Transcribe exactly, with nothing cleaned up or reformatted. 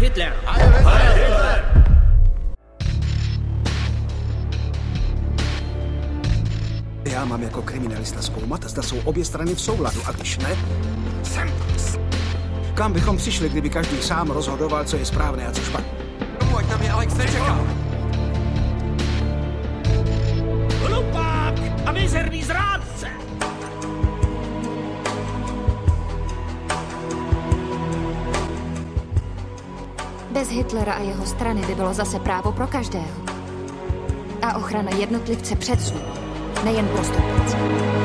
Hitler! Heil Hitler! Já mám jako kriminalista zkoumat, zda jsou obě strany v souladu, a když ne... Sem! Kam bychom přišli, kdyby každý sám rozhodoval, co je správné a co špatné? Pojď na mě, Alex, nečeká! Hlupák a mizerný zrádce! Bez Hitlera a jeho strany by bylo zase právo pro každého. A ochrana jednotlivce před zlou, nejen pro stoupenci.